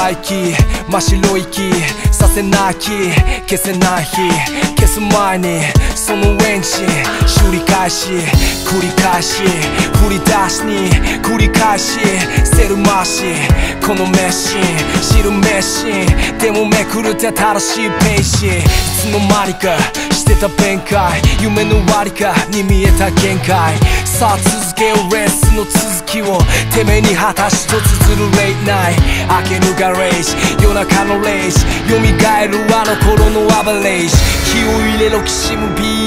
排気真っ白い息させない気消せない日消す前にそのエンジン修理開始繰り返し振り出しに繰り返しセル回しこのメシン知るメシンでもめくるって新しいページいつの間にかしてた弁解夢の終わりかに見えた限界さあ続けようレースの続きをてめえに果たしと綴るレイトナイト明けぬガレージ夜中のレージ蘇るあの頃のアバレージ気を入れろきしむ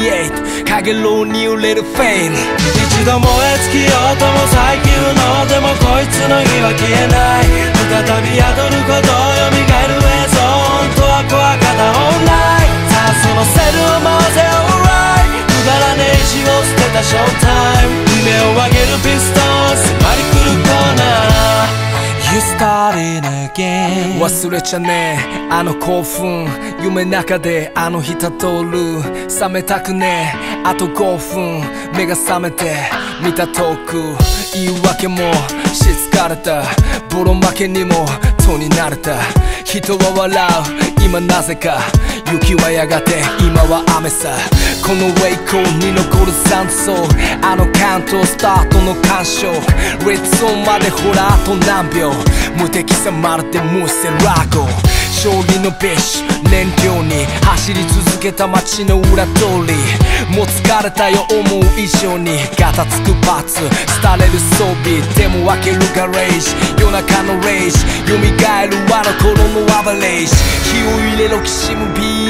B8 かげろうに揺れるフェイム一度燃え尽きようとも最急のでもこいつの火は消えない再び宿ること蘇る映像本当は怖かった本来さあそのセルを回せ Alright くだらねえ石を捨てたショータイム夢を上げるピストン迫り来るコーナーYou started again 忘れちゃねえあの興奮夢中であの日たどる覚めたくねえあと5分目が覚めて見た遠く言い訳もし疲れたボロ負けにもとになれた人は笑う今なぜか雪はやがて今は雨さこのウェイコーに残る酸素あのカウントスタートの感触レッドゾーンまでほらあと何秒無敵さまるでムーセラゴ勝利のビッシュ燃料に走り続けた街の裏通りもう疲れたよ思う以上にガタつくバツ廃れる装備でも分けるガレージ夜中のレージ蘇るあの頃のアバレージ火を入れろきしむ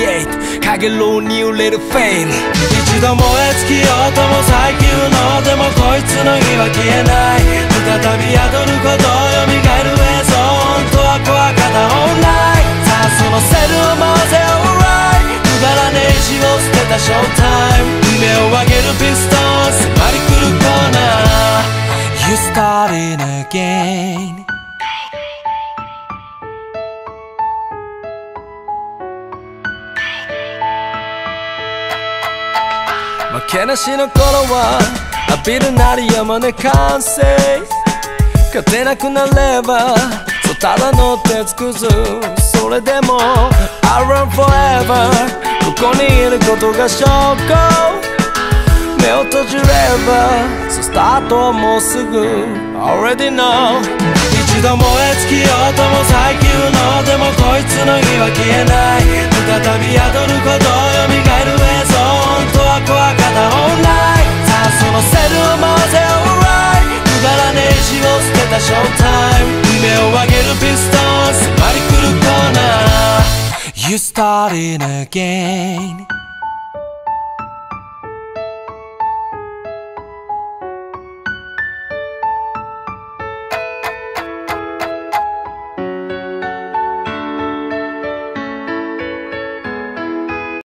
B8 かげろうに揺れるフェイム一度燃え尽きようとも最急のでもこいつの火は消えない再び宿ること蘇る映像本当は怖かった本来さあそのセルを回せ Alright くだらねえ石を捨てたショータイム夢を上げるピストン迫り来るコーナー You started again 負けなしの頃は浴びるなり山根完成勝てなくなればそうただの手つくずそれでも I run forever ここにいることが証拠目を閉じればそうスタートはもうすぐ Already know 一度燃え尽きようとも最急のでもこいつの火は消えない再び宿ること蘇る映像本当は怖かった本来さあそのセルを回せ Alright くだらねえ石を捨てたショータイム夢を上げるピストン迫り来るコーナー You started again